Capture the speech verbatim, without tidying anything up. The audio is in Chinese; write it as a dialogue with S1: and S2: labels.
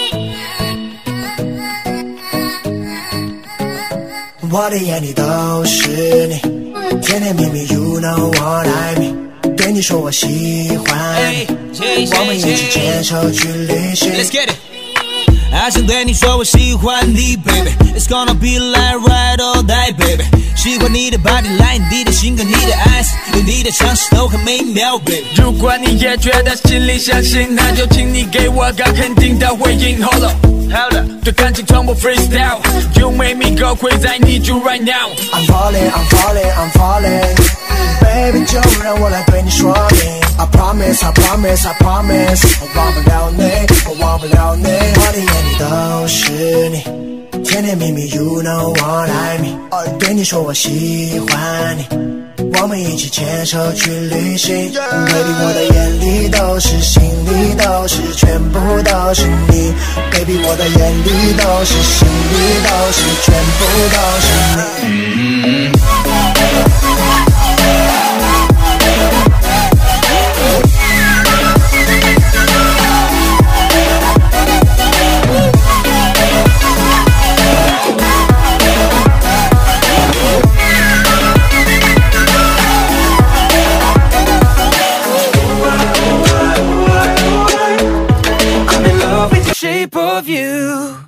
S1: 我的眼里都是你，甜甜蜜蜜 ，You know what I mean。对你说我喜欢你，我们一起牵手去旅行。Let's get it。还想对你说我喜欢你 ，baby。It's gonna be like ride or die, baby。喜欢你的 body line， 你的性格，你的 eyes， 有你的尝试都很美妙 ，baby。
S2: 如果你也觉得心里相信，那就请你给我个肯定的回应。Hold up。Hold up， 对感情从不 freestyle， You make me go crazy, I need you right now。
S1: I'm falling, I'm falling, I'm falling。Baby， 就让我来对你说明。I promise, I promise, I promise， 我忘不了你，我忘不了你。我的眼里都是你，甜甜蜜蜜 ，You know what I mean。对你说我喜欢你，我们一起牵手去旅行。Baby， 我的眼里都是，心里都是，全部都是你。Baby， 我的眼里都是，心里都是，全部都是你。
S2: Shape of you